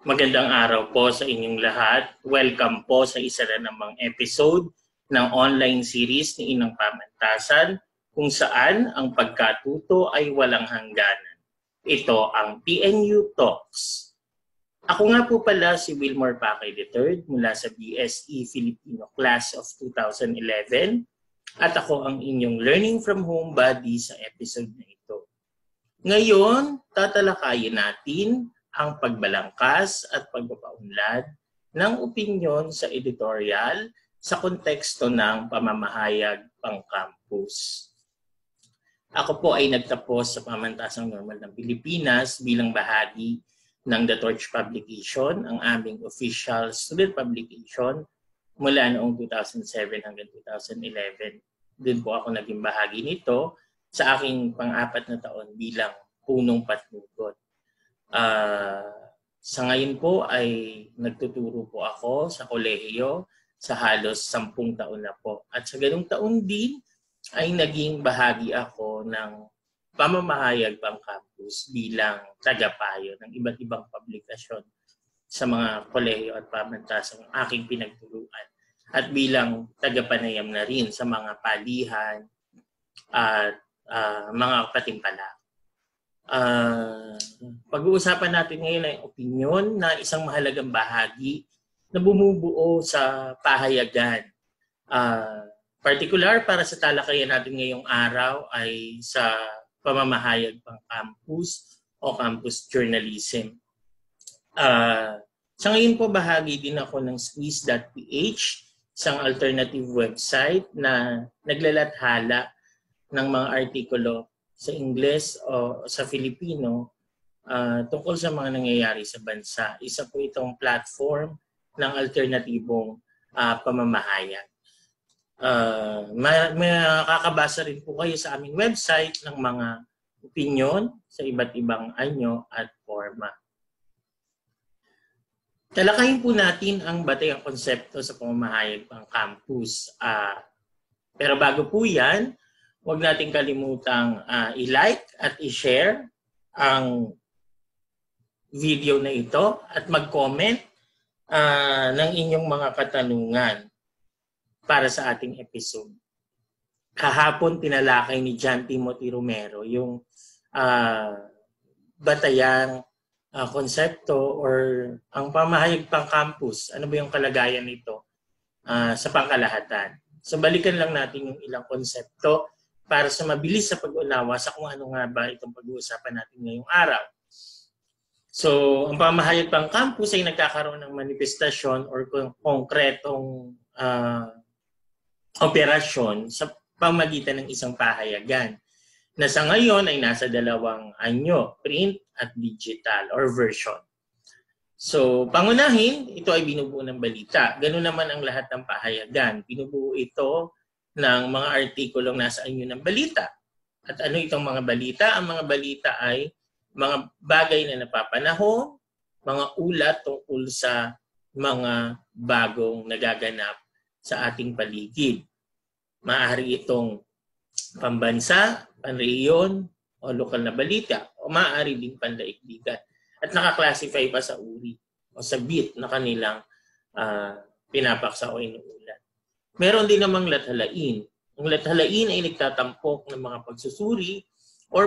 Magandang araw po sa inyong lahat. Welcome po sa isa na namang episode ng online series ni Inang Pamantasan kung saan ang pagkatuto ay walang hangganan. Ito ang PNU Talks. Ako nga po pala si Wilmor Pacay III mula sa BSE Filipino Class of 2011 at ako ang inyong Learning from Home buddy sa episode na ito. Ngayon, tatalakayin natin ang pagbalangkas at pagpapaunlad ng opinyon sa editorial sa konteksto ng Pamamahayag Pangkampus. Ako po ay nagtapos sa Pamantasang Normal ng Pilipinas bilang bahagi ng The Torch Publication, ang aming official student publication mula noong 2007 hanggang 2011. Doon po ako naging bahagi nito sa aking pang-apat na taon bilang punong patnugot. Sa ngayon po ay nagtuturo po ako sa kolehiyo sa halos 10 taon na po. At sa ganung taon din ay naging bahagi ako ng Pamamahayag Pangkampus bilang tagapayo ng iba't ibang publikasyon sa mga kolehiyo at pamantasang aking pinagturuan. At bilang tagapanayam na rin sa mga palihan at mga patimpalak. Pag-uusapan natin ngayon ay opinyon na isang mahalagang bahagi na bumubuo sa pahayagan. Particular para sa talakayan natin ngayong araw ay sa Pamamahayag Pangkampus o Campus Journalism. Sa ngayon po bahagi din ako ng squeeze.ph, isang alternative website na naglalathala ng mga artikulo sa Ingles o sa Filipino tungkol sa mga nangyayari sa bansa. Isa po itong platform ng alternatibong pamamahayag. Makakabasa rin po kayo sa aming website ng mga opinyon sa iba't ibang anyo at forma. Talakayin po natin ang batayang konsepto sa pamamahayag pangkampus. Pero bago po yan, huwag natin kalimutang i-like at i-share ang video na ito at mag-comment ng inyong mga katanungan para sa ating episode. Kahapon tinalakay ni John Timothy Romero yung batayang konsepto or ang pamahayag pangkampus. Ano ba yung kalagayan nito sa pangkalahatan? So balikan lang natin yung ilang konsepto para sa mabilis sa pag-unawa sa kung ano nga ba itong pag-uusapan natin ngayong araw. So, ang pamahayag pangkampus ay nagkakaroon ng manifestasyon or konkretong operasyon sa pamagitan ng isang pahayagan na sa ngayon ay nasa dalawang anyo, print at digital or version. So, pangunahin, ito ay binubuo ng balita. Ganun naman ang lahat ng pahayagan. Binubuo ito ng mga artikulong nasa anyo ng balita. At ano itong mga balita? Ang mga balita ay mga bagay na napapanahon, mga ulat tungkol sa mga bagong nagaganap sa ating paligid. Maaari itong pambansa, panrehiyon, o lokal na balita, o maaari ding pandaigdigan. At nakaklasify pa sa uri o sa bit na kanilang pinapaksa o inuulat. Meron din namang lathalain. Ang lathalain ay nagtatampok ng mga pagsusuri or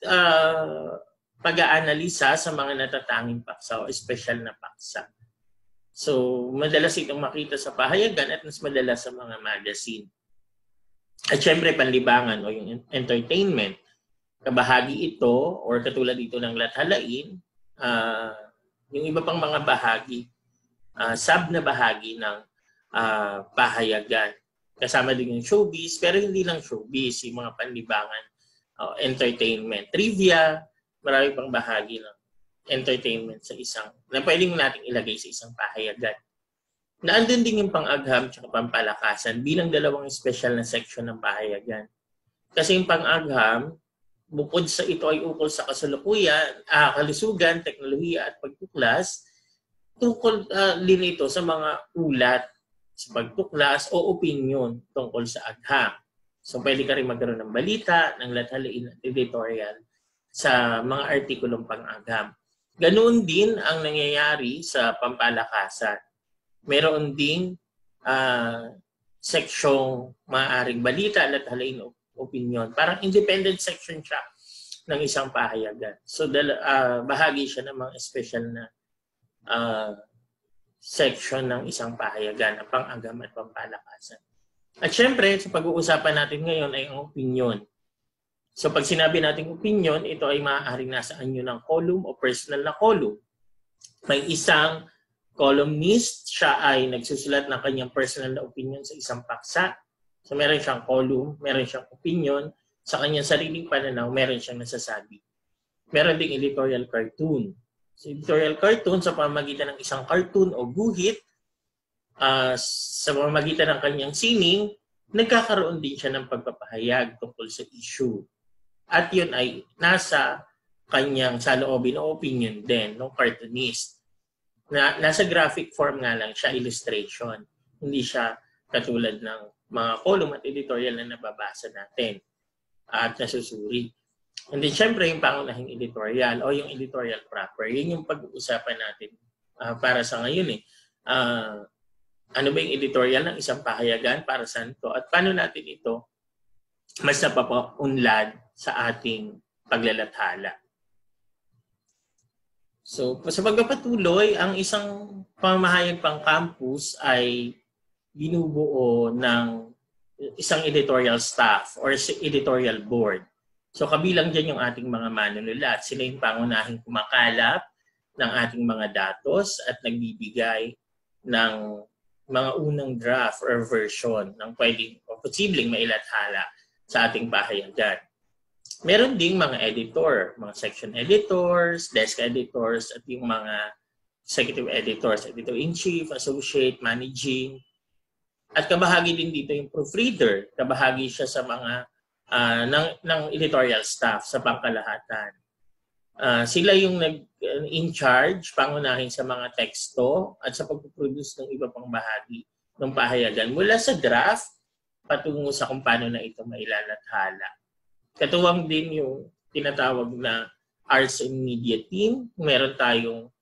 pag-aanalisa sa mga natatanging paksa o espesyal na paksa. So, madalas itong makita sa pahayagan at mas madalas sa mga magazine. At syempre, panlibangan o yung entertainment. Kabahagi ito or katulad ito ng lathalain, yung iba pang mga bahagi, sub na bahagi ng pahayagan. Kasama din yung showbiz, pero hindi lang showbiz, yung mga panlibangan, entertainment, trivia, marami pang bahagi ng entertainment sa isang, na pwedeng natin ilagay sa isang pahayagan. Naandun din yung pang-agham at pampalakasan bilang dalawang special na section ng pahayagan. Kasi yung pang-agham, bukod sa ito ay ukol sa kasalukuyan, kalusugan, teknolohiya at pagtuklas, tungkol din ito sa mga ulat, sa pagtuklas o opinion tungkol sa agham. So pwede ka rin magkaroon ng balita, ng lathalain at editorial sa mga artikulong pang-agham. Ganoon din ang nangyayari sa pampalakasan. Meron ding seksyong maaaring balita at halain opinion. Parang independent section siya ng isang pahayagan. So bahagi siya ng mga special na section ng isang pahayagan, ang pang-agam at pampalakasan. At syempre, sa pag-uusapan natin ngayon ay ang opinion. So pag sinabi natin opinion, ito ay maaaring nasa anyo ng column o personal na column. May isang columnist, siya ay nagsusulat ng kanyang personal na opinion sa isang paksa. So meron siyang column, meron siyang opinion, sa kanyang sariling pananaw, meron siyang nasasabi. Meron ding editorial cartoon. So editorial cartoon, sa pamamagitan ng isang cartoon o guhit, sa pamamagitan ng kanyang sining, nagkakaroon din siya ng pagpapahayag tungkol sa issue. At yun ay nasa kanyang saloobin o opinion din ng cartoonist. Nasa graphic form nga lang siya, illustration. Hindi siya katulad ng mga column at editorial na nababasa natin at nasusuri. And then syempre yung pangunahing editorial o yung editorial proper, yun yung pag-uusapan natin para sa ngayon. Ano ba yung editorial ng isang pahayagan, para saan to, at paano natin ito mas napapaunlad sa ating paglalathala. So, sa pagpapatuloy, ang isang Pamamahayag Pangkampus ay binubuo ng isang editorial staff or editorial board. So, kabilang dyan yung ating mga manunulat. Sila yung pangunahing kumakalap ng ating mga datos at nagbibigay ng mga unang draft or version ng pwedeng o posibleng mailathala sa ating pahayagan. Meron ding mga editor, mga section editors, desk editors, at yung mga executive editors, editor-in-chief, associate, managing. At kabahagi din dito yung proofreader. Kabahagi siya sa mga ng editorial staff sa pangkalahatan. Sila yung in charge, pangunahin sa mga teksto at sa pagpuproduce ng iba pang bahagi ng pahayagan mula sa draft patungo sa kung paano na ito mailalathala. Katuwang din yung tinatawag na arts and media team. Meron tayong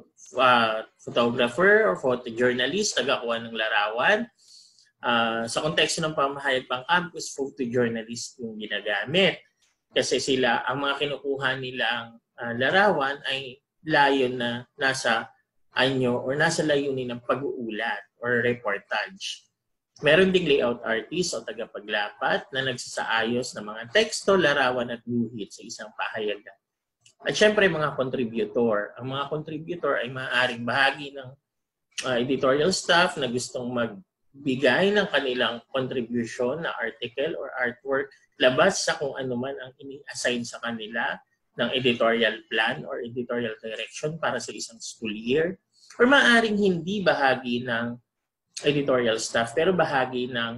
photographer or photojournalist, tagakuha ng larawan. Sa konteksto ng Pamamahayag Pangkampus, photojournalist yung ginagamit. Kasi sila, ang mga kinukuha nilang larawan ay layon na nasa anyo or nasa layunin ng pag-uulat or reportage. Meron ding layout artist o tagapaglapat na nagsasaayos ng mga teksto, larawan at guhit sa isang pahayagan. At syempre mga contributor. Ang mga contributor ay maaaring bahagi ng editorial staff na gustong magbigay ng kanilang contribution na article or artwork labas sa kung ano man ang ini-assign sa kanila ng editorial plan or editorial direction para sa isang school year. Or maaaring hindi bahagi ng editorial staff pero bahagi ng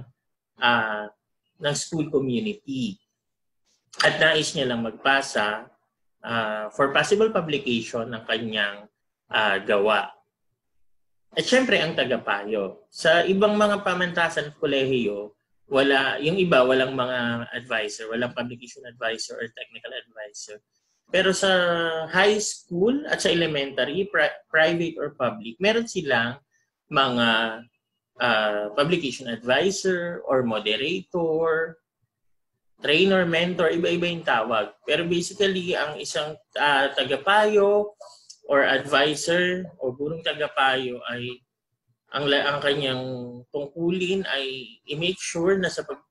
school community at nais niya lang magpasa for possible publication ng kanyang gawa. At syempre ang tagapayo. Sa ibang mga pamantasan at kolehiyo, yung iba walang mga advisor, walang publication advisor or technical advisor. Pero sa high school at sa elementary, private or public, meron silang mga publication advisor or moderator, trainer, mentor, iba-iba yung tawag. Pero basically, ang isang tagapayo or advisor o gurong tagapayo ay ang kanyang tungkulin ay i-make sure na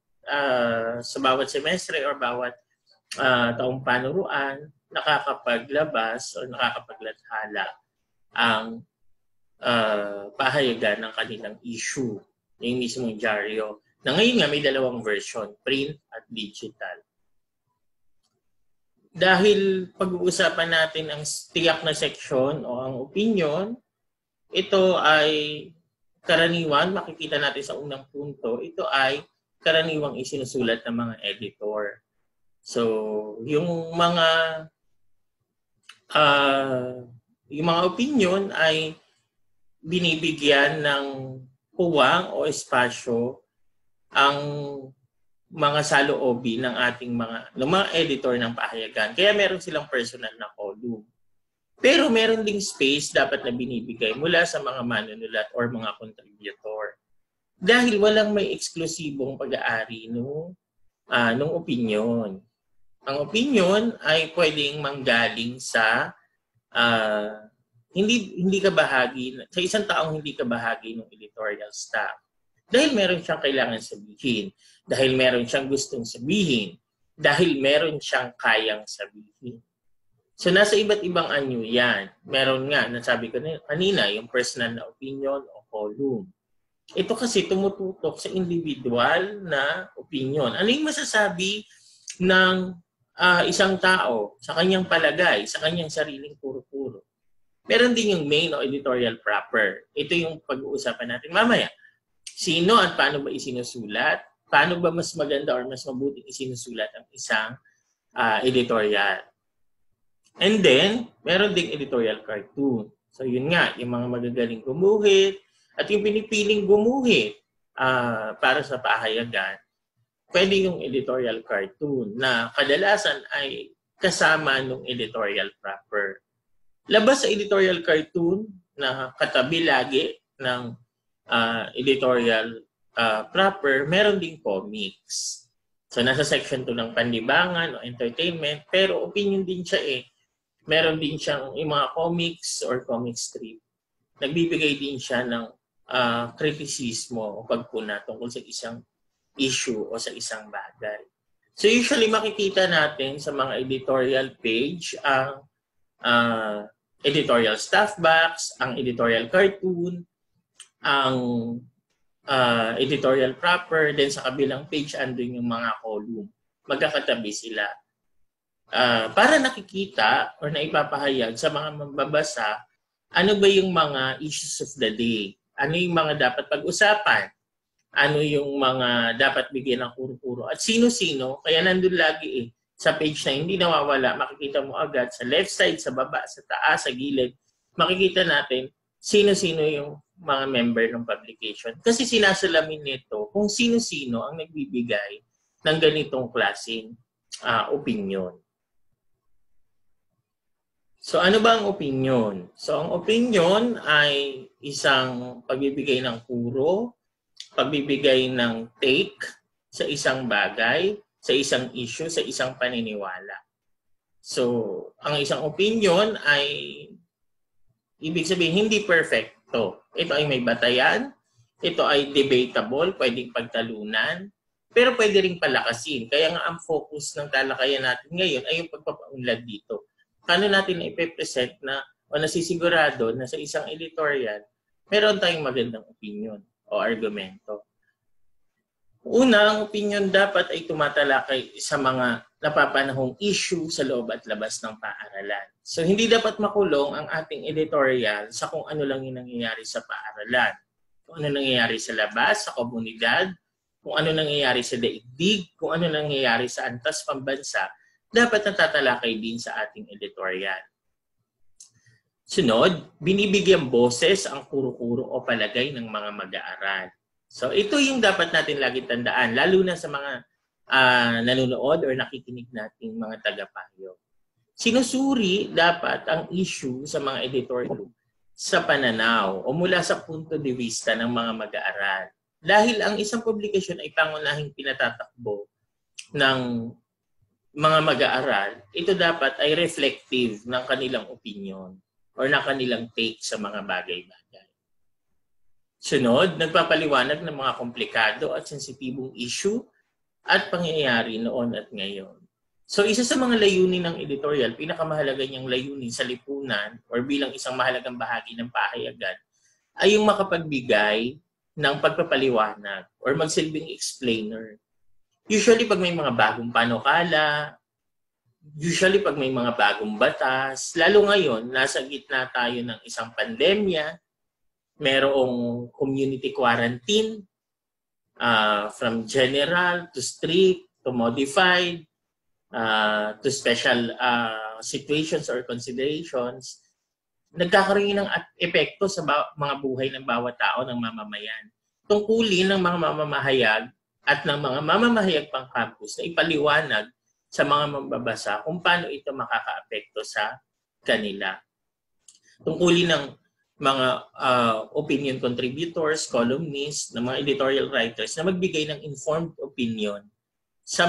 sa bawat semestre or bawat taong panuruan, nakakapaglabas o nakakapaglathala ang pahayagan ng kanilang issue, yung mismong dyaryo. Na ngayon nga may dalawang version, print at digital. Dahil pag-uusapan natin ang tiyak na section o ang opinion, ito ay karaniwan, makikita natin sa unang punto, ito ay karaniwang isinusulat ng mga editor. So, yung mga opinion ay binibigyan ng puwang o espasyo ang mga saloobin ng ating mga editor ng pahayagan. Kaya meron silang personal na column. Pero meron ding space dapat na binibigay mula sa mga manunulat or mga contributor. Dahil walang may eksklusibong pag-aari nung opinyon. Ang opinyon ay pwedeng manggaling sa hindi ka bahagi, sa isang taong hindi ka bahagi ng editorial staff. Dahil meron siyang kailangan sabihin, dahil meron siyang gustong sabihin, dahil meron siyang kayang sabihin. So nasa iba't ibang anyo yan. Meron nga, nasabi ko kanina, yung personal na opinion o column. Ito kasi tumututok sa individual na opinion. Ano yung masasabi ng isang tao sa kanyang palagay, sa kanyang sariling puro-puro? Meron din yung main o editorial proper. Ito yung pag-uusapan natin mamaya. Sino at paano ba isinusulat? Paano ba mas maganda or mas mabuting isinusulat ang isang editorial? And then, meron ding editorial cartoon. So yun nga, yung mga magagaling gumuhit at yung pinipiling gumuhit para sa pahayagan, pwede yung editorial cartoon na kadalasan ay kasama ng editorial proper. Labas sa editorial cartoon na katabi lagi ng editorial proper, meron ding comics. So nasa section 2 ng panlibangan o entertainment, pero opinion din siya eh. Meron din siyang yung mga comics or comic strip. Nagbibigay din siya ng kritisismo o pagpuna tungkol sa isang issue o sa isang bagay. So usually makikita natin sa mga editorial page ang editorial staff box, ang editorial cartoon, ang editorial proper, then sa kabilang page andun yung mga column. Magkakatabi sila. Para nakikita or naipapahayag sa mga mambabasa, ano ba yung mga issues of the day? Ano yung mga dapat pag-usapan? Ano yung mga dapat bigyan ng kuro-kuro? At sino-sino, kaya nandun lagi eh, sa page na hindi nawawala, makikita mo agad sa left side, sa baba, sa taas, sa gilid, makikita natin sino-sino yung mga member ng publication. Kasi sinasalamin nito kung sino-sino ang nagbibigay ng ganitong klaseng opinion. So ano ba ang opinion? So ang opinion ay isang pagbibigay ng kuro, pagbibigay ng take sa isang bagay, sa isang issue, sa isang paniniwala. So ang isang opinion ay ibig sabihin hindi perfecto. Ito ay may batayan, ito ay debatable, pwedeng pagtalunan, pero pwede ring palakasin. Kaya nga ang focus ng talakayan natin ngayon ay yung pagpapaunlad dito. Paano natin ipe-present na o nasisigurado na sa isang editorial, meron tayong magandang opinion o argumento. Una, ang opinion dapat ay tumatalakay sa mga napapanahong issue sa loob at labas ng paaralan. So hindi dapat makulong ang ating editorial sa kung ano lang yung nangyayari sa paaralan. Kung ano nangyayari sa labas, sa komunidad, kung ano nangyayari sa daigdig, kung ano nangyayari sa antas pambansa, dapat natatalakay din sa ating editorial. Sunod, binibigyang boses ang kuro-kuro o palagay ng mga mag-aaral. So ito yung dapat natin lagi tandaan, lalo na sa mga nanonood or nakikinig nating mga tagapayo. Sinusuri dapat ang issue sa mga editorial sa pananaw o mula sa punto de vista ng mga mag-aaral. Dahil ang isang publikasyon ay pangunahing pinatatakbo ng mga mag-aaral, ito dapat ay reflective ng kanilang opinion or ng kanilang take sa mga bagay-bagay. Sunod, nagpapaliwanag ng mga komplikado at sensitibong issue at pangyayari noon at ngayon. So isa sa mga layunin ng editorial, pinakamahalaga niyang layunin sa lipunan or bilang isang mahalagang bahagi ng pahayagan ay yung makapagbigay ng pagpapaliwanag or magsilbing explainer. Usually pag may mga bagong panukala, usually pag may mga bagong batas, lalo ngayon, nasa gitna tayo ng isang pandemya, merong community quarantine, from general to strict to modified, to special situations or considerations, nagkakaroon ng epekto sa mga buhay ng bawat tao ng mamamayan. Tungkulin ng mga mamamahayag at ng mga mamamahayag pangkampus na ipaliwanag sa mga mambabasa kung paano ito makakaapekto sa kanila. Tungkulin ng mga opinion contributors, columnists, ng mga editorial writers na magbigay ng informed opinion sa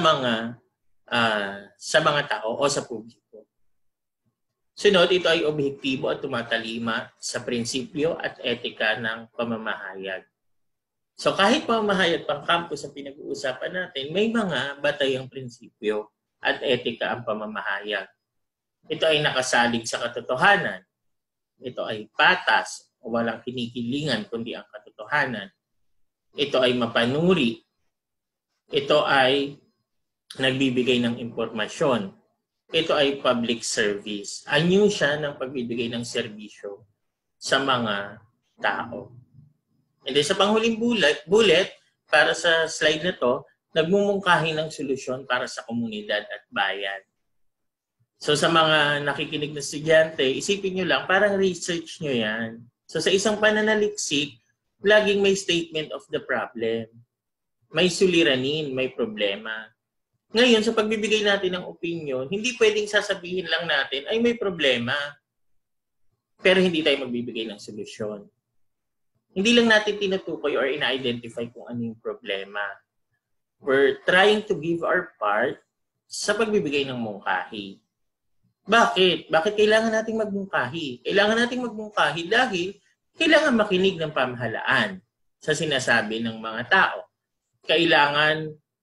mga tao o sa publiko. Sunod, ito ay objektibo at tumatalima sa prinsipyo at etika ng pamamahayag. So kahit pamamahayag pangkampus ang pinag-uusapan natin, may mga batayang prinsipyo at etika ang pamamahayag. Ito ay nakasalig sa katotohanan. Ito ay patas o walang kinikilingan kundi ang katotohanan. Ito ay mapanuri. Ito ay nagbibigay ng impormasyon. Ito ay public service. Anyo siya ng pagbibigay ng serbisyo sa mga tao. And then sa panghuling bullet, para sa slide na to, nagmumungkahi ng solusyon para sa komunidad at bayan. So sa mga nakikinig na estudyante, isipin nyo lang, parang research nyo yan. So sa isang pananaliksik, laging may statement of the problem. May suliranin, may problema. Ngayon, sa pagbibigay natin ng opinion, hindi pwedeng sasabihin lang natin, ay may problema. Pero hindi tayo magbibigay ng solusyon. Hindi lang natin tinutukoy or ina-identify kung ano yung problema. We're trying to give our part sa pagbibigay ng mungkahi. Bakit? Bakit kailangan nating magmungkahi? Kailangan nating magmungkahi dahil kailangan makinig ng pamahalaan sa sinasabi ng mga tao. Kailangan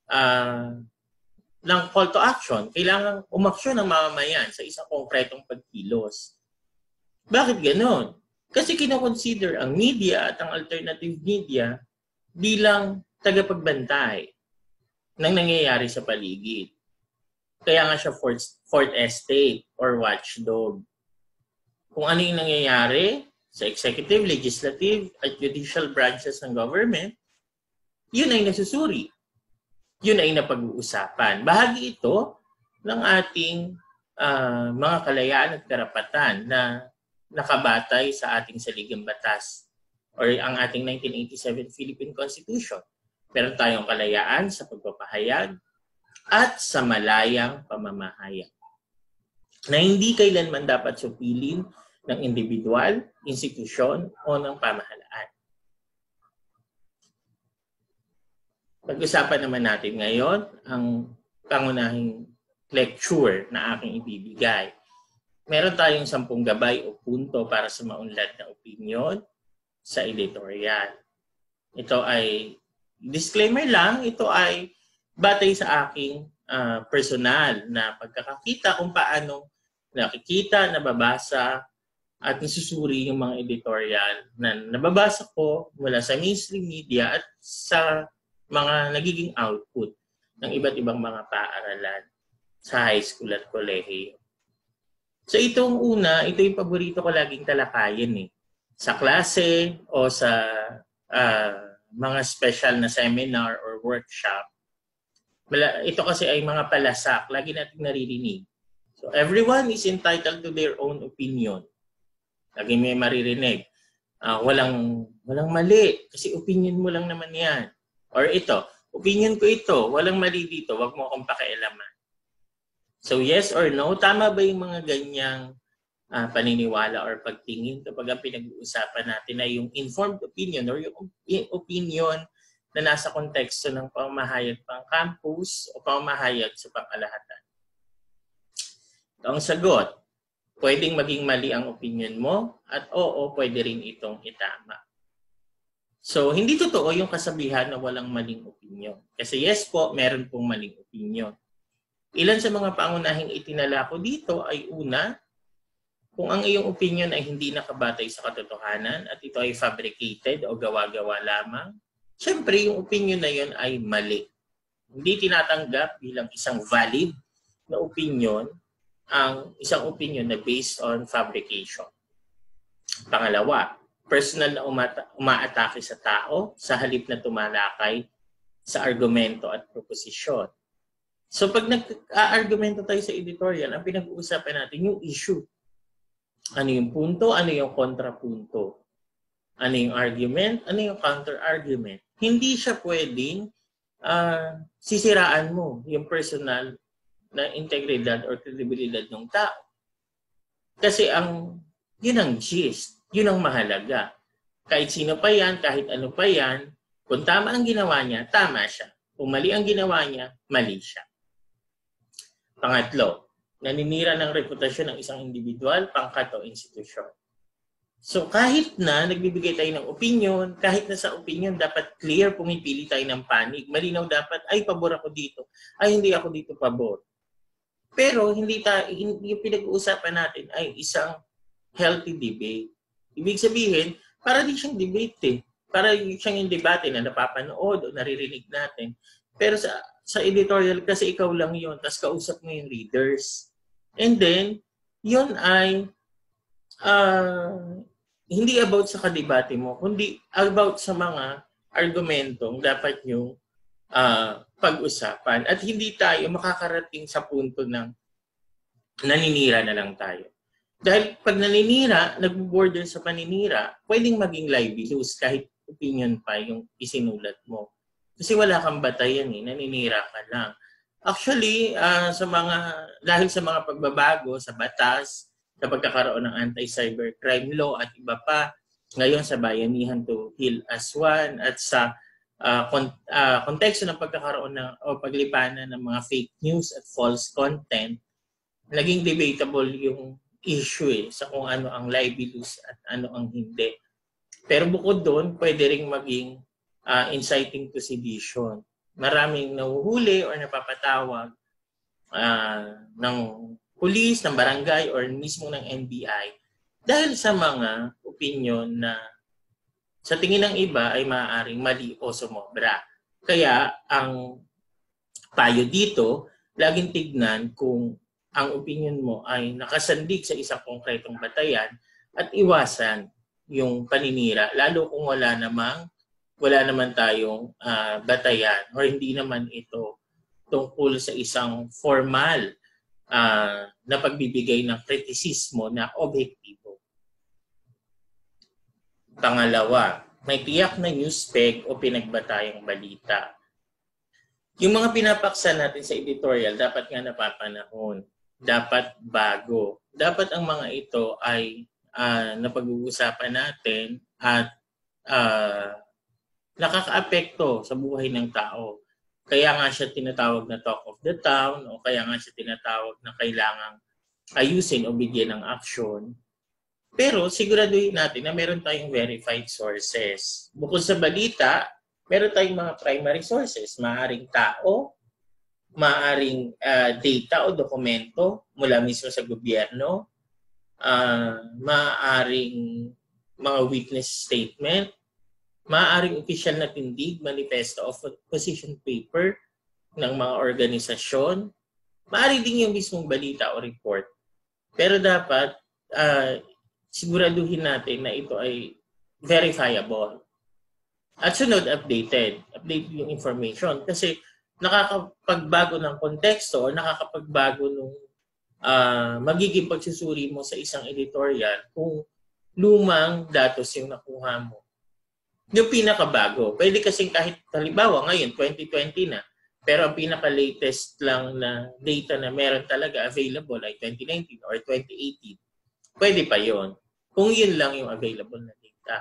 ng call to action. Kailangan umaksyon ng mamamayan sa isang konkretong pagkilos. Bakit ganoon? Kasi kinoconsider ang media at ang alternative media bilang tagapagbantay ng nangyayari sa paligid. Kaya nga siya fourth estate or watchdog. Kung ano yung nangyayari sa executive, legislative at judicial branches ng government, yun ay nasusuri. Yun ay napag-uusapan. Bahagi ito ng ating mga kalayaan at karapatan na nakabatay sa ating saligang batas or ang ating 1987 Philippine Constitution. Meron tayong kalayaan sa pagpapahayag at sa malayang pamamahayag na hindi kailanman dapat supilin ng individual, institusyon o ng pamahalaan. Pag-usapan naman natin ngayon ang pangunahing lecture na aking ibibigay. Meron tayong 10 gabay o punto para sa maunlad na opinyon sa editorial. Ito ay, disclaimer lang, ito ay batay sa aking personal na pagkakakita kung paano nakikita, nababasa, at nasusuri yung mga editorial na nababasa ko mula sa mainstream media at sa mga nagiging output ng iba't ibang mga paaralan sa high school at kolehiyo. So itong una, ito yung paborito ko laging talakayin eh. Sa klase o sa mga special na seminar or workshop. Ito kasi ay mga palasak, lagi natin naririnig. So everyone is entitled to their own opinion. Lagi may maririnig. Walang mali kasi opinion mo lang naman yan. Or ito, opinion ko ito, walang mali dito, wag mo akong pakialaman. So yes or no, tama ba yung mga ganyang paniniwala or pagtingin kapag ang pinag-uusapan natin ay yung informed opinion or yung opinion na nasa konteksto ng pamamahayag pangkampus o pamamahayag sa pangkalahatan? Ito ang sagot. Pwedeng maging mali ang opinion mo at oo, pwede rin itong itama. So, hindi totoo yung kasabihan na walang maling opinion. Kasi yes po, meron pong maling opinion. Ilan sa mga pangunahing itinala ko dito ay una, kung ang iyong opinion ay hindi nakabatay sa katotohanan at ito ay fabricated o gawa-gawa lamang, syempre yung opinion na yun ay mali. Hindi tinatanggap bilang isang valid na opinion ang isang opinion na based on fabrication. Pangalawa, personal na umaatake sa tao sa halip na tumalakay sa argumento at proposisyon. So pag nag-argumento tayo sa editorial, ang pinag-uusapan natin yung issue. Ano yung punto, ano yung kontrapunto. Ano yung argument, ano yung counter-argument. Hindi siya pwedeng sisiraan mo yung personal na integridad or credibilidad ng tao. Kasi ang Yun ang gist. Yun ang mahalaga. Kahit sino pa yan, kahit ano pa yan, kung tama ang ginawa niya, tama siya. Kung mali ang ginawa niya, mali siya. Pangatlo, naninira ng reputasyon ng isang individual, pangkat o institusyon. So kahit na nagbibigay tayo ng opinion, kahit na sa opinion dapat clear, pumipili tayo ng panig. Malinaw dapat, ay pabor ako dito, ay hindi ako dito pabor. Pero hindi yung pinag-uusapan natin ay isang healthy debate. Ibig sabihin, para di siyang debate eh. Para siyang yung debate na napapanood o naririnig natin. Pero sa editorial kasi ikaw lang yun, tapos kausap mo yung readers. And then, yun ay hindi about sa kadebate mo, kundi about sa mga argumentong dapat yung pag-usapan. At hindi tayo makakarating sa punto ng naninira na lang tayo. Dahil pag naninira, nag-border sa paninira, pwedeng maging libelous kahit opinion pa yung isinulat mo. Kasi wala kang batayan eh, naninira ka lang. Actually, dahil sa mga pagbabago sa batas, sa pagkakaroon ng anti-cybercrime law at iba pa, ngayon sa Bayanihan to Heal as One at sa konteksto ng pagkakaroon o paglipanan ng mga fake news at false content, naging debatable yung issue sa kung ano ang libelous at ano ang hindi. Pero bukod doon, pwede ring maging inciting to sedition. Maraming nahuhuli o napapatawag ng pulis, ng barangay, or mismo ng NBI dahil sa mga opinion na sa tingin ng iba ay maaaring mali o sumobra. Kaya ang payo dito, laging tignan kung ang opinion mo ay nakasandig sa isang konkretong batayan at iwasan yung paninira, lalo kung wala naman tayong batayan or hindi naman ito tungkol sa isang formal na pagbibigay ng kritisismo na objektibo. Pangalawa, may tiyak na news peg o pinagbatayang balita. Yung mga pinapaksa natin sa editorial, dapat nga napapanahon. Dapat bago. Dapat ang mga ito ay napag-uusapan natin at nakakaapekto sa buhay ng tao. Kaya nga siya tinatawag na talk of the town o kaya nga siya tinatawag na kailangang ayusin o bigyan ng aksyon. Pero siguraduhin natin na meron tayong verified sources. Bukod sa balita, meron tayong mga primary sources. Maaring tao, maaring data o dokumento mula mismo sa gobyerno, maaring mga witness statement, maaring opisyal na tindig, manifesto of position paper ng mga organisasyon, maaring din yung mismong balita o report. Pero dapat siguraduhin natin na ito ay verifiable. At sunod, update yung information. Kasi nakakapagbago ng konteksto o nakakapagbago ng magiging pagsusuri mo sa isang editorial kung lumang datos yung nakuha mo. Yung pinakabago, pwede kasing kahit halimbawa ngayon, 2020 na, pero ang pinaka-latest lang na data na meron talaga available ay 2019 or 2018. Pwede pa yon kung yun lang yung available na data.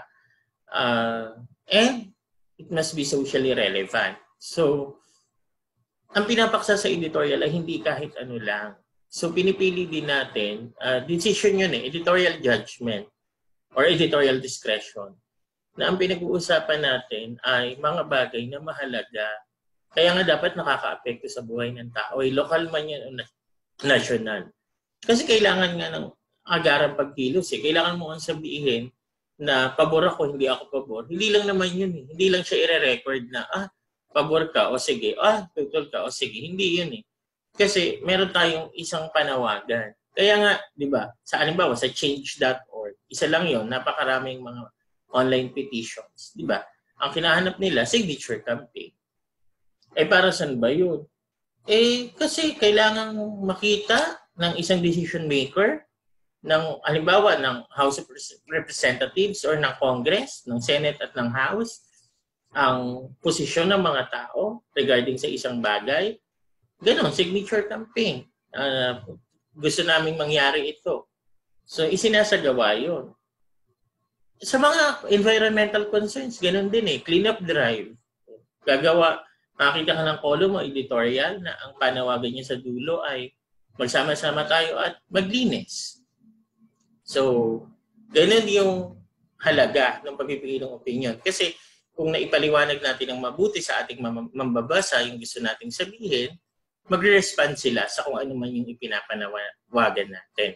And it must be socially relevant. So, ang pinapaksa sa editorial ay hindi kahit ano lang. So, pinipili din natin, decision yun editorial judgment or editorial discretion, na ang pinag-uusapan natin ay mga bagay na mahalaga. Kaya nga dapat nakaka-apekto sa buhay ng tao. Ay lokal man yan o national. Kasi kailangan nga ng agarang pagkilos. Kailangan mo ang sabihin na pabor ako, hindi ako pabor. Hindi lang naman yun. Hindi lang siya i-record na, pabor ka, o sige. Tutol ka, o sige. Hindi yun Kasi meron tayong isang panawagan. Kaya nga, di ba, halimbawa sa change.org, isa lang yun, napakaraming mga online petitions. Di ba? Ang kinahanap nila, signature campaign. Para saan ba yun? Kasi kailangan makita ng isang decision maker, halimbawa ng House of Representatives or ng Congress, ng Senate at ng House, ang posisyon ng mga tao regarding sa isang bagay. Ganon, signature campaign. Gusto naming mangyari ito. So, isinasagawa yun. Sa mga environmental concerns, ganun din eh. Clean up drive. Makita ka ng column o editorial na ang panawagan niya sa dulo ay magsama-sama tayo at maglinis. So, ganun yung halaga ng pagpipigil ng opinion. Kasi kung naipaliwanag natin ng mabuti sa ating mambabasa yung gusto nating sabihin, magre-respond sila sa kung ano man yung ipinapanawagan natin.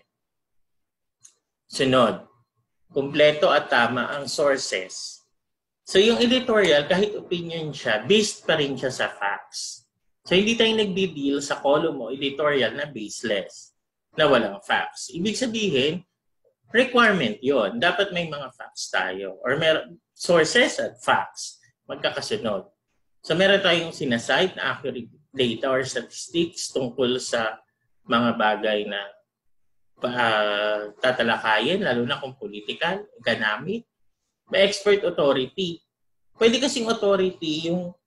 Sunod, kumpleto at tama ang sources. So yung editorial, kahit opinion siya, based pa rin siya sa facts. So hindi tayo nagdi-deal sa column o editorial na baseless, na walang facts. Ibig sabihin, requirement yon. Dapat may mga facts tayo. Or sources at facts, magkakasunod. So meron tayong sinasite na accurate data or statistics tungkol sa mga bagay na tatalakayin, lalo na kung political, economic. May expert authority. Pwede kasing authority yung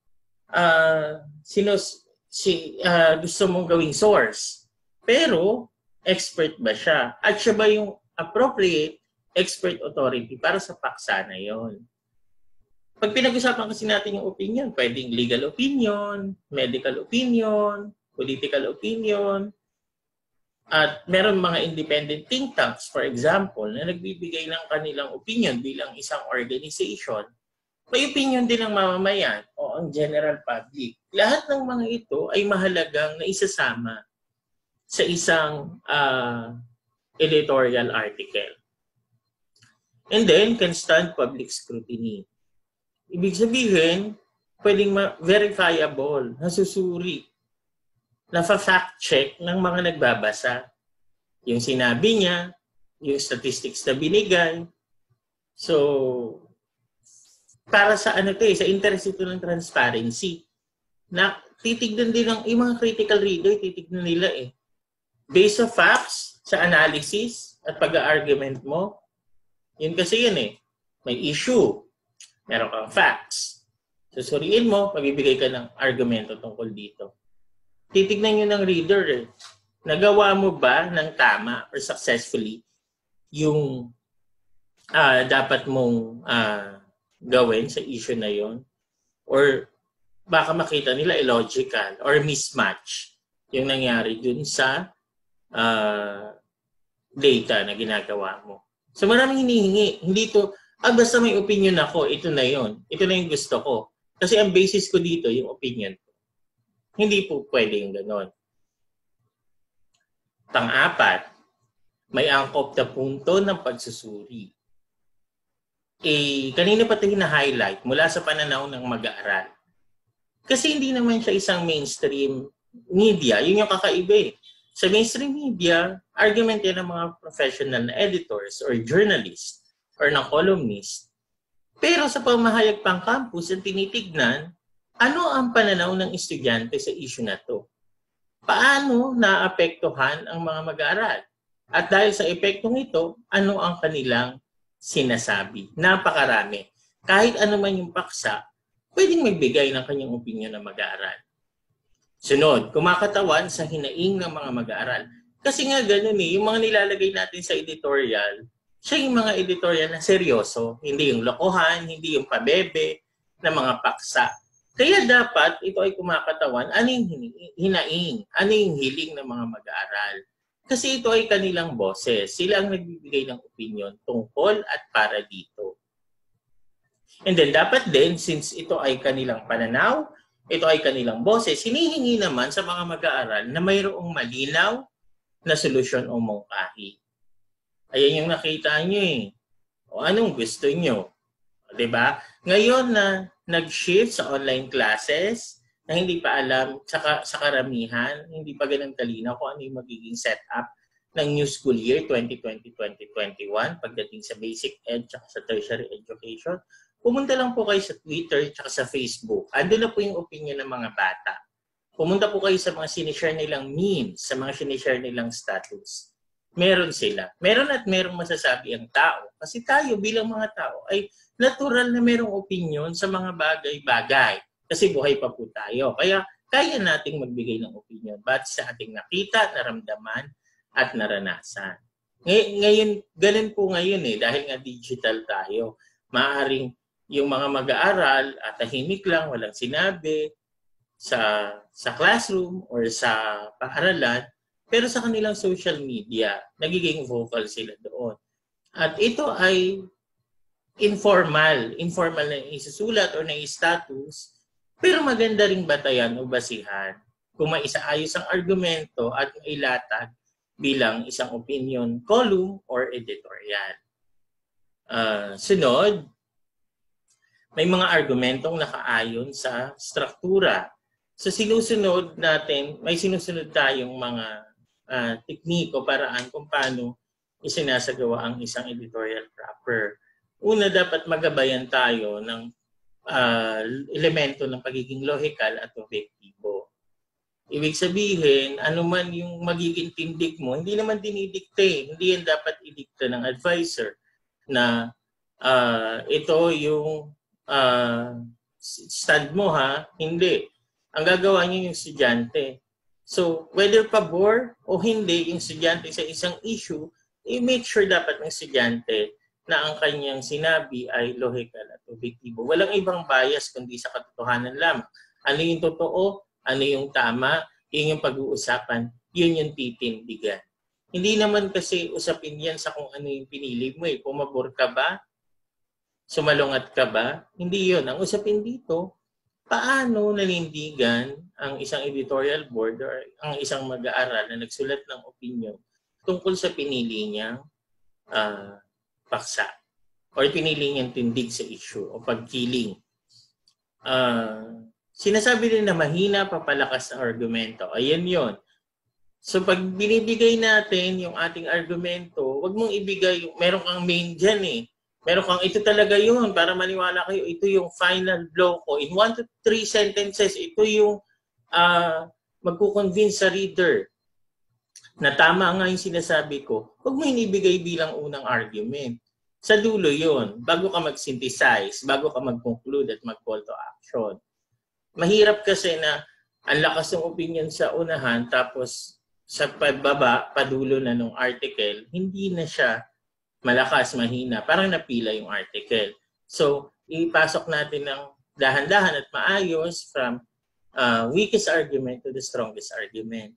gusto mong gawing source. Pero, expert ba siya? At siya ba yung appropriate expert authority para sa paksa na yon? Pag pinag-usapan kasi natin yung opinion, pwedeng legal opinion, medical opinion, political opinion, at meron mga independent think tanks, for example, na nagbibigay ng kanilang opinion bilang isang organization. May opinion din ng mamamayan o ang general public. Lahat ng mga ito ay mahalagang na isasama sa isang editorial article. And then, constant public scrutiny. Ibig sabihin, pwedeng verifiable, nasusuri, na-fact check ng mga nagbabasa. Yung sinabi niya, yung statistics na binigay. So, para sa sa interest ito ng transparency. Na titignan din yung mga critical reader, titignan nila eh. Based on facts, sa analysis at pag-argument mo, yun kasi yun eh. May issue, meron kang facts. Susuriin mo, magbibigay ka ng argumento tungkol dito. Titignan nyo ng reader eh. Nagawa mo ba ng tama or successfully yung dapat mong gawin sa issue na yon? Or baka makita nila illogical or mismatch yung nangyari dun sa data na ginagawa mo. So maraming hinihingi. Hindi to, basta may opinion ako, ito na yon. Ito na yung gusto ko. Kasi ang basis ko dito, yung opinion ko. Hindi po pwede yung ganon. Pang-apat, may angkop na punto ng pagsusuri. Kanina pa ito hina-highlight mula sa pananaw ng mag-aaral. Kasi hindi naman siya isang mainstream media. Yun yung kakaiba eh. Sa mainstream media, argument yan ng mga professional na editors or journalists or ng columnist. Pero sa Pamamahayag Pangkampus, ang tinitignan, ano ang pananaw ng estudyante sa issue na to? Paano naapektuhan ang mga mag-aaral? At dahil sa epektong ito, ano ang kanilang sinasabi? Napakarami. Kahit ano man yung paksa, pwedeng magbigay ng kanyang opinion ng mag-aaral. Sunod, kumakatawan sa hinaing ng mga mag-aaral. Kasi nga ganun eh, yung mga nilalagay natin sa editorial, siya yung mga editorial na seryoso, hindi yung lokohan, hindi yung pabebe na mga paksa. Kaya dapat ito ay kumakatawan, ano yung hinaing, ano yung hiling ng mga mag-aaral. Kasi ito ay kanilang boses, sila ang nagbibigay ng opinion tungkol at para dito. And then dapat din, since ito ay kanilang pananaw, ito ay kanilang boses, hinihingi naman sa mga mag-aaral na mayroong malinaw na solusyon o mungkahi. Ayan yung nakita nyo eh. O anong gusto nyo? Diba? Ngayon na nag-shift sa online classes, na hindi pa alam sa karamihan, hindi pa ganun talinaw kung ano yung magiging setup ng new school year 2020-2021 pagdating sa basic ed at sa tertiary education. Pumunta lang po kayo sa Twitter at sa Facebook. Ando na po yung opinion ng mga bata. Pumunta po kayo sa mga sinishare nilang memes, sa mga sinishare nilang status. Meron sila. Meron at merong masasabi ang tao. Kasi tayo bilang mga tao ay natural na merong opinion sa mga bagay-bagay. Kasi buhay pa po tayo. Kaya kaya nating magbigay ng opinion. But sa ating nakita, naramdaman, at naranasan. Ngayon, ganun po ngayon dahil nga digital tayo. Maaaring yung mga mag-aaral at tahimik lang, walang sinabi sa classroom or sa paaralan, pero sa kanilang social media, nagiging vocal sila doon. At ito ay informal na isusulat o na status, pero maganda ring batayan o basihan kung maisaayos ang argumento at mailatag bilang isang opinion column or editorial. Sunod, may mga argumentong nakaayon sa struktura. So sinusunod natin, may sinusunod tayong mga teknik o paraan kung paano isinasagawa ang isang editorial proper. Una, dapat magabayan tayo ng elemento ng pagiging logical at objektibo. Ibig sabihin, ano man yung magiging tindig mo, hindi naman dinidikte. Hindi yan dapat idikta ng advisor na ito yung stand mo ha. Hindi. Ang gagawa niyo yung estudyante. So, whether pabor o hindi yung estudyante sa isang issue, i-make sure dapat ng estudyante na ang kanyang sinabi ay logical at objektibo. Walang ibang bias kundi sa katotohanan lamang. Ano yung totoo, ano yung tama, yun yung pag-uusapan, yun yung titindigan. Hindi naman kasi usapin yan sa kung ano yung pinili mo. Pumabor ka ba? Sumalungat ka ba? Hindi yun. Ang usapin dito, paano nanindigan ang isang editorial board or ang isang mag-aaral na nagsulat ng opinion tungkol sa pinili niyang paksa or pinili niyang tindig sa issue o pagkiling. Sinasabi din na mahina, papalakas ang argumento. Ayan yon. So pag binibigay natin yung ating argumento, wag mong ibigay yung meron kang main dyan Meron kang ito talaga yun para maniwala kayo. Ito yung final blow ko. In 1 to 3 sentences, ito yung magkukonvince sa reader na tama nga yung sinasabi ko. Huwag mo inibigay bilang unang argument. Sa dulo yun, bago ka mag-synthesize, bago ka mag-conclude at mag-call to action. Mahirap kasi na ang lakas ng opinion sa unahan, tapos sa pagbaba, padulo na ng article, hindi na siya malakas, mahina. Parang napila yung article. So, ipasok natin ng dahan-dahan at maayos from weakest argument to the strongest argument.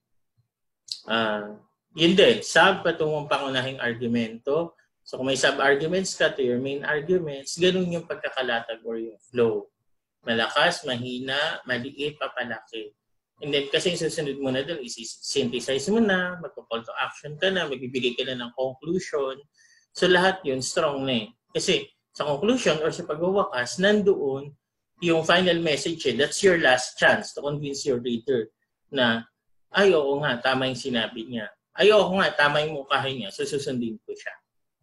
Yun din, patungong pangunahing argumento. So kung may sub-arguments ka to your main arguments, ganun yung pagkakalatag or yung flow. Malakas, mahina, maliit, papalaki. And then kasi susunod mo na doon, isi-synthesize mo na, mag-call to action ka na, magbibigay ka na ng conclusion. So lahat yun, strong na Kasi sa conclusion or sa pagwawakas, nandoon yung final message That's your last chance to convince your reader na ay, oo nga, tama yung sinabi niya. Ay, oo nga, tama yung mukha niya. So, susundin ko siya.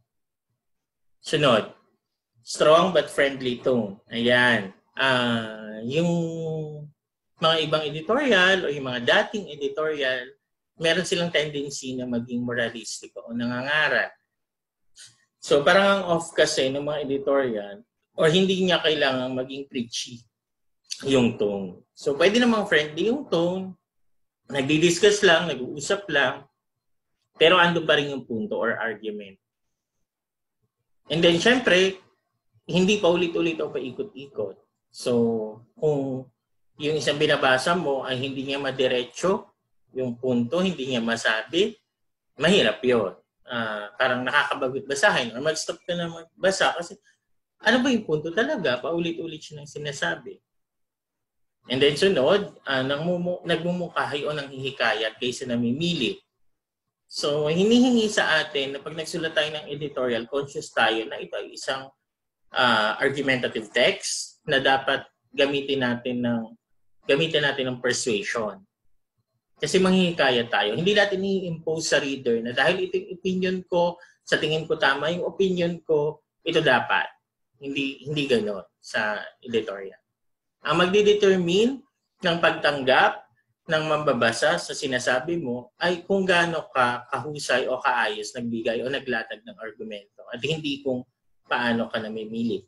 Sunod. Strong but friendly tone. Ayan. Yung mga ibang editorial o yung mga dating editorial, meron silang tendency na maging moralistic o nangangaral. So, parang ang off kasi ng mga editorial or hindi niya kailangan maging preachy yung tone. So, pwede namang friendly yung tone, nagdi-discuss lang, nag-uusap lang, pero ando pa rin yung punto or argument. And then, syempre, hindi pa ulit-ulit o paikot-ikot. So, kung yung isang binabasa mo ay hindi niya madiretso, yung punto, hindi niya masabi, mahirap yun. Parang nakakabagot basahin or mag-stop ka na magbasa kasi ano ba yung punto talaga? Paulit-ulit siya ng sinasabi. And then sunod, nagmumungkahi o nanghihikayat kaysa namimili. So, hinihingi sa atin na pag nagsulat tayo ng editorial, conscious tayo na ito ay isang argumentative text na dapat gamitin natin ng persuasion. Kasi manghihikayat tayo. Hindi natin i-impose sa reader na dahil ito yung opinion ko, sa tingin ko tama yung opinion ko, ito dapat. Hindi gano'n sa editorial. Ang magdidetermine ng pagtanggap ng mambabasa sa sinasabi mo ay kung gaano ka kahusay o kaayos nagbigay o naglatag ng argumento at hindi kung paano ka namimili.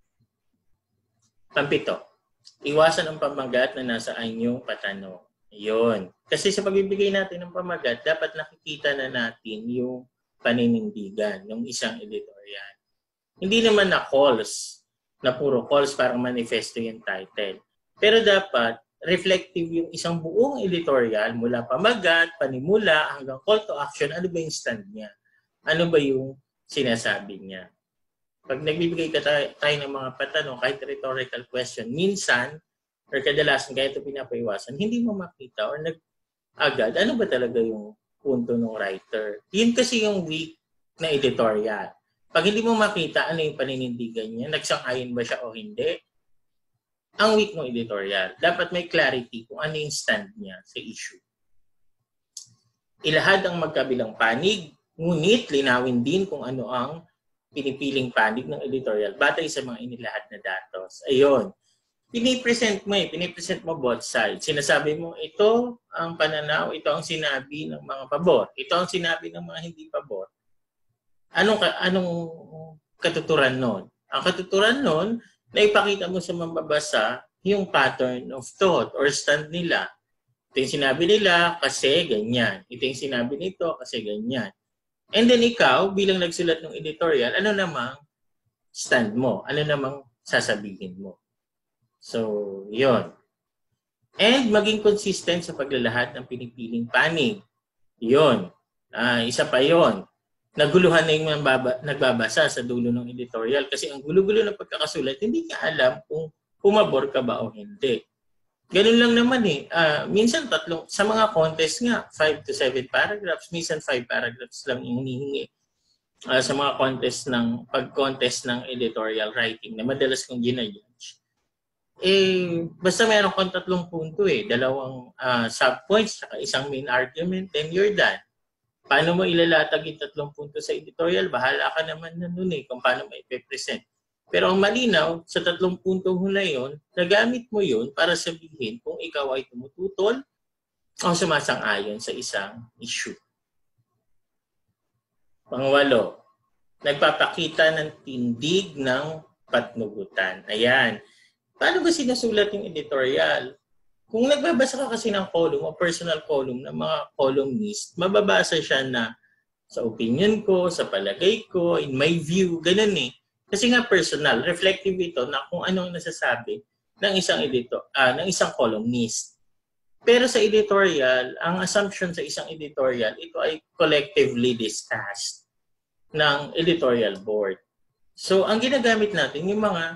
Pampito, iwasan ang pamagat na nasa inyong patanong. Yun. Kasi sa pagbibigay natin ng pamagat, dapat nakikita na natin yung paninindigan ng isang editorial. Hindi naman na calls, na puro calls para manifesto yung title. Pero dapat reflective yung isang buong editorial mula pamagat, panimula, hanggang call to action. Ano ba yung stand niya? Ano ba yung sinasabi niya? Pag nagbibigay ka tayo ng mga patanong, kahit rhetorical question, minsan, or kadalasan kaya ito pinapaiwasan, hindi mo makita or agad, ano ba talaga yung punto ng writer? Yun kasi yung weak na editorial. Pag hindi mo makita ano yung paninindigan niya, nagsang-ayon ba siya o hindi, ang weak ng editorial. Dapat may clarity kung ano yung stand niya sa issue. Ilahad ang magkabilang panig, ngunit linawin din kung ano ang pinipiling panig ng editorial batay sa mga inilahad na datos. Ayun. Pinipresent mo both sides. Sinasabi mo, ito ang pananaw, ito ang sinabi ng mga pabor, ito ang sinabi ng mga hindi pabor. Anong katuturan nun? Ang katuturan nun, naipakita mo sa mambabasa yung pattern of thought or stand nila. Ito yung sinabi nila kasi ganyan. Ito yung sinabi nito kasi ganyan. And then ikaw, bilang nagsulat ng editorial, ano namang stand mo? Ano namang sasabihin mo? So, yon. And maging consistent sa paglalahad ng pinipiling panig. Yon. Isa pa yon. Naguluhan na yung nagbabasa sa dulo ng editorial kasi ang gulo-gulo ng pagkakasulat, hindi ka alam kung pumabor ka ba o hindi. Ganun lang naman eh. Minsan sa mga contest nga, 5 to 7 paragraphs, minsan 5 paragraphs lang yung hinihingi. Sa mga pag-contest ng editorial writing na madalas kong ginajudge. Basta meron kang 3 punto eh. 2 subpoints, saka isang main argument, then you're done. Paano mo ilalatag yung 3 punto sa editorial? Bahala ka naman na nun eh, kung paano mo ipipresent. Pero ang malinaw, sa 3 puntong hula yun, nagamit mo yun para sabihin kung ikaw ay tumututol o sumasang-ayon sa isang issue. Pangwalo, nagpapakita ng tindig ng patnugutan. Ayan. Paano ba sinusulat yung editorial? Kung nagbabasa ka kasi ng column o personal column ng mga columnist, mababasa siya na sa opinion ko, sa palagay ko, in my view, ganun eh. Kasi nga personal, reflective ito na kung anong nasasabi ng isang columnist. Pero sa editorial, ang assumption sa isang editorial, ito ay collectively discussed ng editorial board. So, ang ginagamit natin, yung mga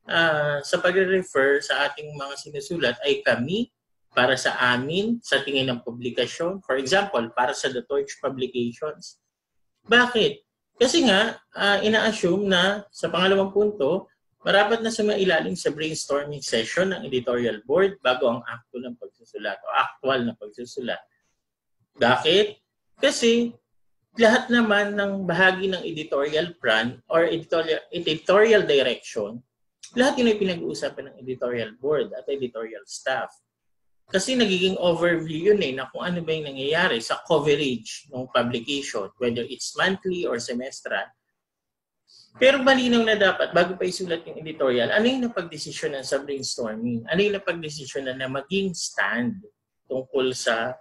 sa pagre-refer sa ating mga sinusulat ay kami, para sa amin, sa tingin ng publikasyon. For example, para sa The Torch Publications. Bakit? Kasi nga, ina-assume na sa pangalawang punto, marapat na sumailalim sa brainstorming session ng editorial board bago ang akto ng pagsusulat o actual na pagsusulat. Bakit? Kasi lahat naman ng bahagi ng editorial plan or editorial direction, lahat yun ay pinag-uusapan ng editorial board at editorial staff. Kasi nagiging overview yun na kung ano ba yung nangyayari sa coverage ng publication, whether it's monthly or semestral. Pero malinaw na dapat, bago pa isulat yung editorial, ano yung napagdesisyonan sa brainstorming? Ano yung napagdesisyonan na maging stand tungkol sa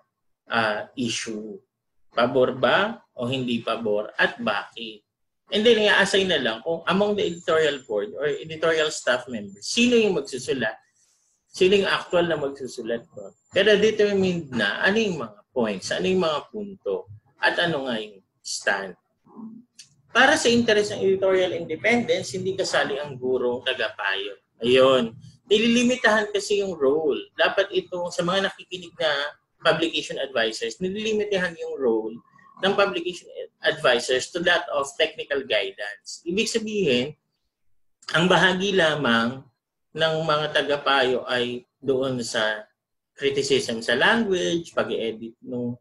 issue? Pabor ba o hindi pabor? At bakit? And then, i-assign na lang kung among the editorial board or editorial staff members, sino yung magsusulat? Sino yung actual na magsusulat ko? Pero determined na ano yung mga points, ano yung mga punto, at ano nga yung stand. Para sa interest ng editorial independence, hindi kasali ang gurong tagapayo. Ayun. Nililimitahan kasi yung role. Dapat itong sa mga nakikinig na publication advisors, nililimitahan yung role ng publication advisors to that of technical guidance. Ibig sabihin, ang bahagi lamang ng mga tagapayo ay doon sa criticism sa language, pag-edit ng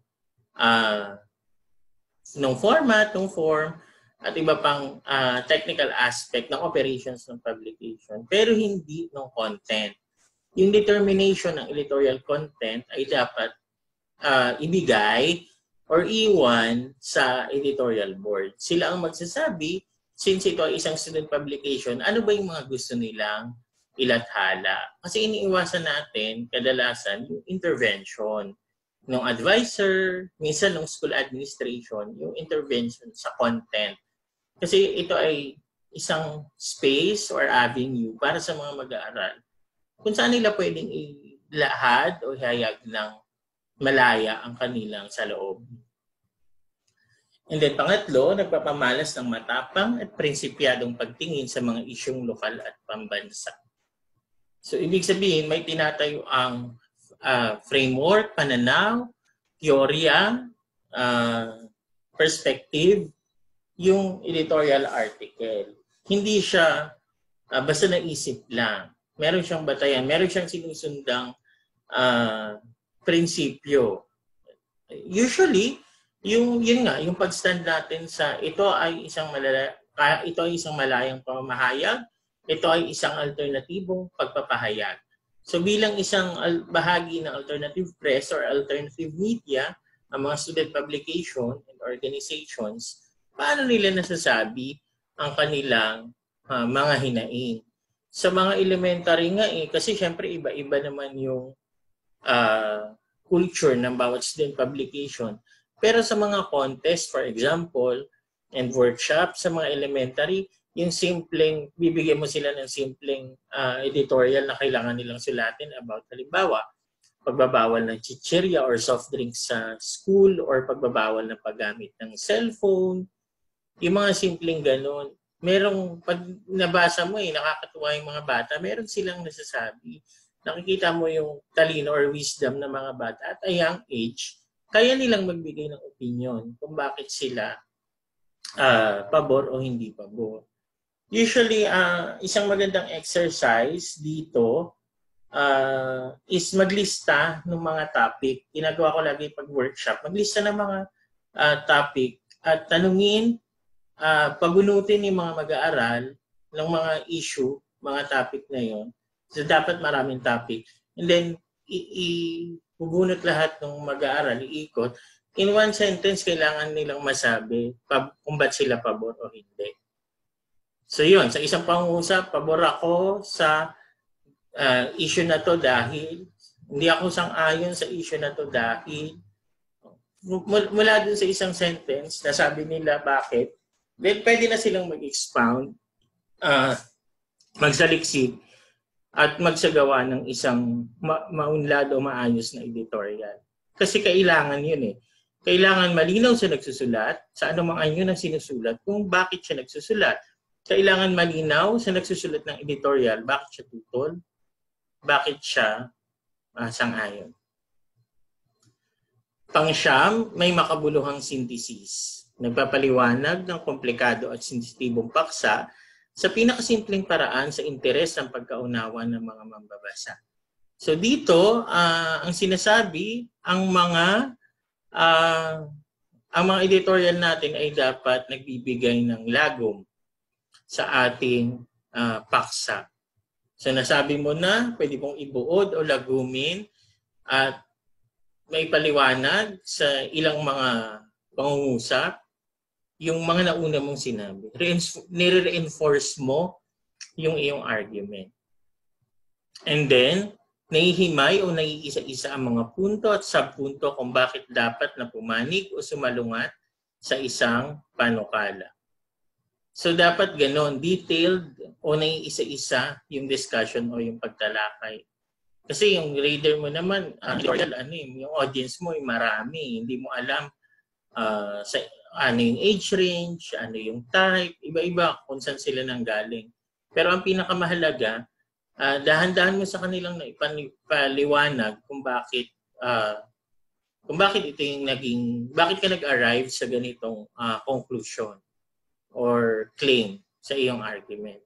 format, ng form, at iba pang technical aspect ng operations ng publication, pero hindi ng content. Yung determination ng editorial content ay dapat ibigay or iwan sa editorial board. Sila ang magsasabi, since ito ay isang student publication, ano ba yung mga gusto nilang ilathala? Kasi iniiwasan natin kadalasan yung intervention. ng advisor, minsan ng school administration, yung intervention sa content. Kasi ito ay isang space or avenue para sa mga mag-aaral kung saan nila pwedeng ilahad o ihayag ng malaya ang kanilang saloob. And then pangatlo, nagpapamalas ng matapang at prinsipyadong pagtingin sa mga isyong lokal at pambansa. So ibig sabihin, may tinatayo ang framework, pananaw, teorya, perspective, yung editorial article. Hindi siya basta naisip lang. Meron siyang batayan, meron siyang sinusundang prinsipyo. Usually, yung pag-stand natin sa ito ay isang malayang pamamahayag, ito ay isang alternatibong pagpapahayag. So bilang isang bahagi ng alternative press or alternative media, ang mga student publication and organizations, paano nila nasasabi ang kanilang mga hinaing? Sa mga elementary nga kasi syempre iba-iba naman yung culture ng bawat student publication. Pero sa mga contest, for example, and workshop sa mga elementary, yung simpleng, bibigyan mo sila ng simpleng editorial na kailangan nilang sulatin about, halimbawa, pagbabawal ng chichirya or soft drinks sa school or pagbabawal ng paggamit ng cellphone, yung mga simpleng ganun. Merong, pag nabasa mo nakakatuwa yung mga bata, meron silang nasasabi. Nakikita mo yung talino or wisdom ng mga bata at a young age, kaya nilang magbigay ng opinion kung bakit sila pabor o hindi pabor. Usually, isang magandang exercise dito is maglista ng mga topic. Ginagawa ko lagi pag workshop. Maglista ng mga topic at tanungin, pagunutin yung mga mag-aaral ng mga issue, mga topic na yon. So, dapat maraming topic. And then, ibubunot lahat ng mag-aaral, iikot. In one sentence, kailangan nilang masabi kung ba't sila pabor o hindi. So yun, sa isang pangusap, pabor ako sa issue na to dahil, hindi ako sang-ayon sa issue na to dahil, mula dun sa isang sentence, nasabi nila bakit, then pwede na silang mag-expound, magsaliksik, at magsagawa ng isang maunlad o maayos na editorial. Kasi kailangan yun Kailangan malinaw sa nagsusulat, sa anumang anyo na sinusulat, kung bakit siya nagsusulat. Kailangan malinaw sa nagsusulat ng editorial, bakit siya tutol, bakit siya sang-ayon. Pang-siyam, may makabuluhang synthesis. Nagpapaliwanag ng komplikado at sensitibong paksa sa pinakasimpleng paraan sa interes ng pagkaunawa ng mga mambabasa. So dito, ang sinasabi, ang mga editorial natin ay dapat nagbibigay ng lagom sa ating paksa. So nasabi mo na, pwede mong ibuod o lagumin at may paliwanag sa ilang mga pangungusap yung mga nauna mong sinabi. Nire-reinforce mo yung iyong argument. And then, naihimay o naiisa-isa ang mga punto at subpunto kung bakit dapat na pumanig o sumalungat sa isang panukala. So dapat ganon, detailed o naiisa-isa yung discussion o yung pagtalakay. Kasi yung reader mo naman, yung audience mo ay marami. Hindi mo alam ano yung age range, ano yung type, iba-iba kung saan sila nanggaling. Pero ang pinakamahalaga, dahan-dahan mo sa kanilang ipaliwanag kung bakit ito yung bakit ka nag-arrive sa ganitong conclusion or claim sa iyong argument.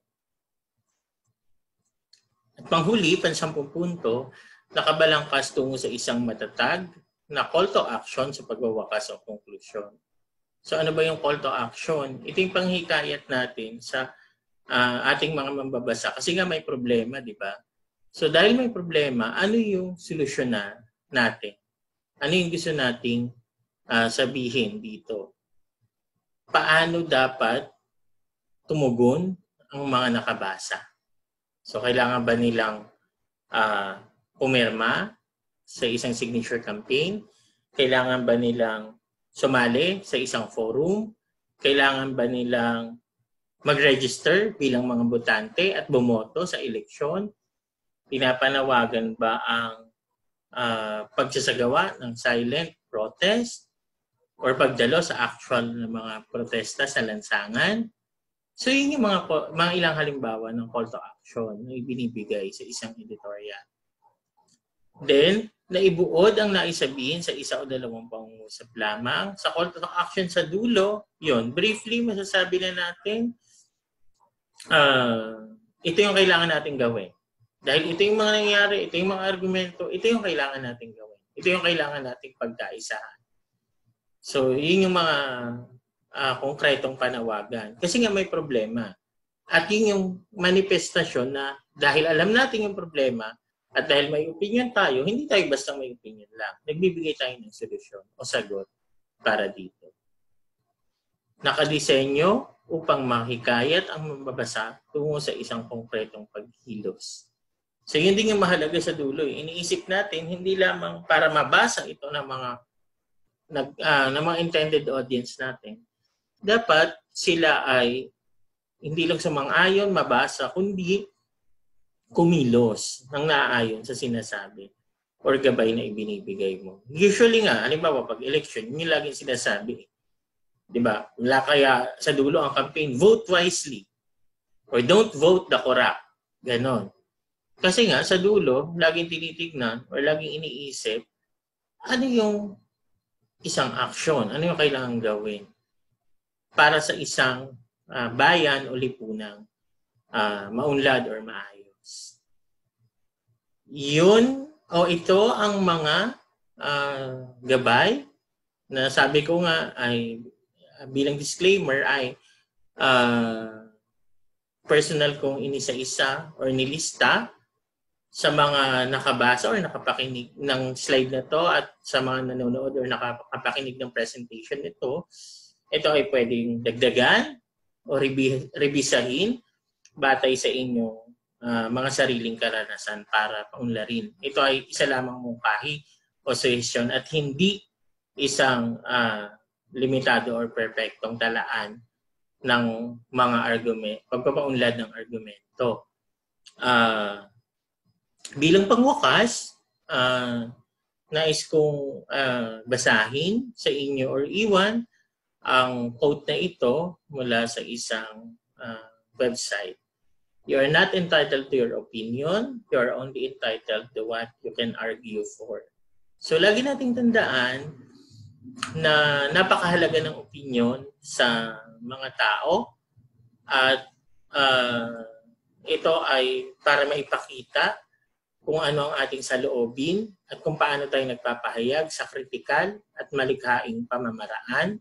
At panghuli, pansampung punto, nakabalangkas tungo sa isang matatag na call to action sa pagwawakas o conclusion. So ano ba yung call to action? Ito yung panghikayat natin sa ating mga mambabasa. Kasi nga may problema, di ba? So dahil may problema, ano yung solusyon natin? Ano yung gusto nating sabihin dito? Paano dapat tumugon ang mga nakabasa? So kailangan ba nilang pumirma sa isang signature campaign? Kailangan ba nilang sumali sa isang forum? Kailangan ba nilang mag-register bilang mga botante at bumoto sa eleksyon? Pinapanawagan ba ang pagsasagawa ng silent protest or pagdalo sa actual na mga protesta sa lansangan? So yun yung mga ilang halimbawa ng call to action na ibinibigay sa isang editorial. Then, naibuod ang naisabihin sa isa o dalawang pangungusap lamang. Sa call to action sa dulo, yun, briefly masasabi na natin, ito yung kailangan natin gawin. Dahil ito yung mga nangyayari, ito yung mga argumento, ito yung kailangan natin gawin. Ito yung kailangan natin pagkaisahan. So, yun yung mga konkretong panawagan. Kasi nga may problema. At yun yung manifestasyon na dahil alam natin yung problema at dahil may opinion tayo, hindi tayo basta may opinion lang. Nagbibigay tayo ng solusyon o sagot para dito. Nakadisenyo upang mahikayat ang mababasa tungo sa isang konkretong paghilos. So yun din yung mahalaga sa dulo. Iniisip natin hindi lamang para mabasa ito ng mga intended audience natin. Dapat sila ay hindi lang sumang-ayon, mabasa, kundi kumilos ng naaayon sa sinasabi or gabay na ibinibigay mo. Usually nga, halimbawa pag election, yun yung laging sinasabi. Diba? Wala kaya sa dulo ang campaign, vote wisely or don't vote the corrupt. Ganon. Kasi nga, sa dulo, laging tinitignan or laging iniisip, ano yung isang aksyon? Ano yung kailangan gawin para sa isang bayan o lipunang maunlad or maayos? Yun, ito ang mga gabay na sabi ko nga ay bilang disclaimer ay personal kong inisa-isa or nilista sa mga nakabasa or nakapakinig ng slide na to at sa mga nanonood or nakapakinig ng presentation nito. Ito ay pwedeng dagdagan o rebisahin batay sa inyong mga sariling karanasan para paunlarin. Ito ay isa lamang mungkahi o suhestyon at hindi isang limitado or perfectong talaan ng mga argumento, pagpapaunlad ng argumento. Bilang pangwakas, nais kong basahin sa inyo or iwan ang quote na ito mula sa isang website. You are not entitled to your opinion. You are only entitled to what you can argue for. So lagi nating tandaan na napakahalaga ng opinion sa mga tao at ito ay para maipakita kung ano ang ating saloobin at kung paano tayo nagpapahayag sa kritikal at malikhaing pamamaraan.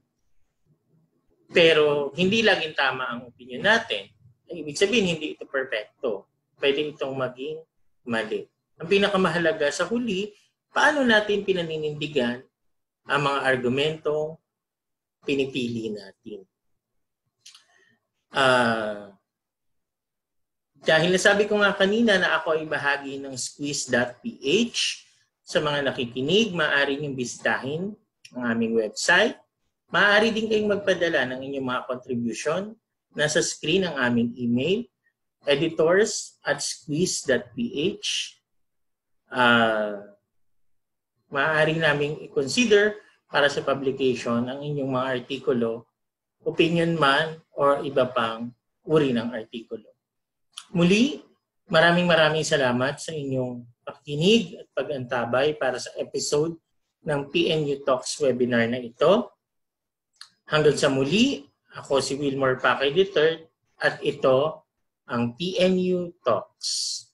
Pero hindi laging tama ang opinion natin. Ibig sabihin, hindi ito perfecto. Pwede itong maging mali. Ang pinakamahalaga sa huli, paano natin pinaninindigan ang mga argumentong pinipili natin. Dahil nasabi ko nga kanina na ako ay bahagi ng squeeze.ph, sa mga nakikinig, maaari niyong bisitahin ang aming website. Maaari din kayong magpadala ng inyong mga contribution. Nasa screen ang aming email, editors@squeeze.ph. Maaari naming i-consider para sa publication ang inyong mga artikulo, opinion man, or iba pang uri ng artikulo. Muli, maraming salamat sa inyong pakikinig at pag-antabay para sa episode ng PNU Talks webinar na ito. Hanggang sa muli, ako si Wilmor Pacay III at ito ang PNU Talks.